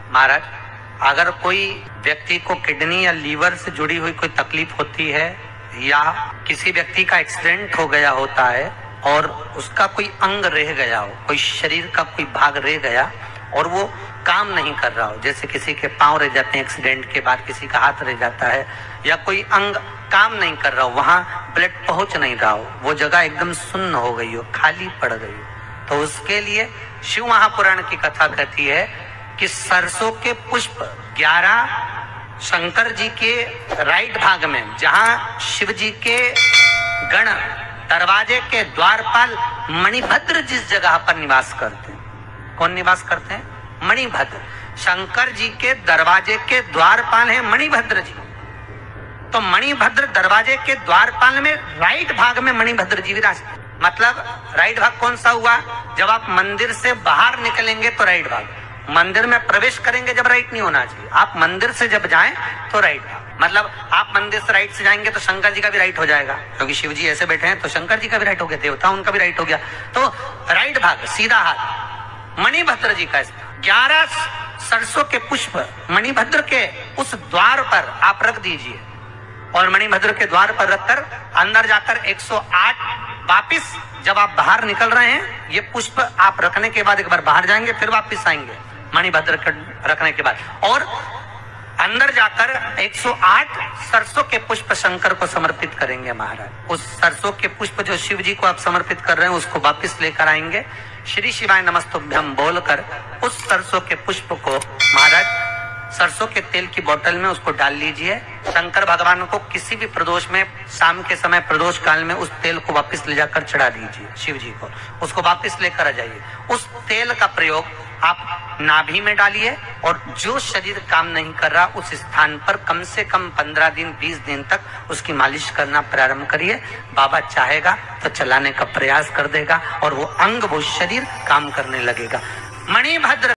महाराज, अगर कोई व्यक्ति को किडनी या लीवर से जुड़ी हुई कोई तकलीफ होती है या किसी व्यक्ति का एक्सीडेंट हो गया होता है और उसका कोई अंग रह गया हो, कोई शरीर का कोई भाग रह गया और वो काम नहीं कर रहा हो, जैसे किसी के पांव रह जाते हैं एक्सीडेंट के बाद, किसी का हाथ रह जाता है या कोई अंग काम नहीं कर रहा हो, वहां ब्लड पहुंच नहीं रहा हो, वो जगह एकदम सुन्न हो गई हो, खाली पड़ गई हो, तो उसके लिए शिव महापुराण की कथा कहती है कि सरसों के पुष्प 11 शंकर जी के राइट भाग में, जहां शिव जी के गण दरवाजे के द्वारपाल मणिभद्र जिस जगह पर निवास करते हैं, कौन निवास करते हैं? मणिभद्र। शंकर जी के दरवाजे के द्वारपाल हैं मणिभद्र जी। तो मणिभद्र दरवाजे के द्वारपाल में राइट भाग में मणिभद्र जी विराजते। मतलब राइट भाग कौन सा हुआ? जब आप मंदिर से बाहर निकलेंगे तो राइट भाग, मंदिर में प्रवेश करेंगे जब राइट नहीं होना चाहिए, आप मंदिर से जब जाएं तो राइट भाग। मतलब आप मंदिर से राइट से जाएंगे तो शंकर जी का भी राइट हो जाएगा, क्योंकि शिव जी ऐसे बैठे हैं तो शंकर जी का भी राइट हो गया, देवता उनका भी राइट हो गया, तो राइट भाग सीधा हाथ मणिभद्र जी का। 11 सरसों के पुष्प मणिभद्र के उस द्वार पर आप रख दीजिए और मणिभद्र के द्वार पर रखकर अंदर जाकर 108 वापिस जब आप बाहर निकल रहे हैं, ये पुष्प आप रखने के बाद एक बार बाहर जाएंगे, फिर वापिस आएंगे मणिभद्र रखने के बाद, और अंदर जाकर 108 सरसों के पुष्प शंकर को समर्पित करेंगे महाराज। उस सरसों के पुष्प जो शिव जी को आप समर्पित कर रहे हैं उसको वापिस लेकर आएंगे, श्री शिवाय नमस्तुभ्यम बोलकर उस सरसों के पुष्प को महाराज सरसों के तेल की बोतल में उसको डाल लीजिए। शंकर भगवान को किसी भी प्रदोष में, शाम के समय प्रदोष काल में उस तेल को वापस ले जाकर चढ़ा दीजिए शिव जी को, उसको वापस लेकर आ जाइए। उस तेल का प्रयोग आप नाभि में डालिए और जो शरीर काम नहीं कर रहा उस स्थान पर कम से कम 15 दिन 20 दिन तक उसकी मालिश करना प्रारंभ करिए। बाबा चाहेगा तो चलाने का प्रयास कर देगा और वो अंग, वो शरीर काम करने लगेगा। मणिभद्र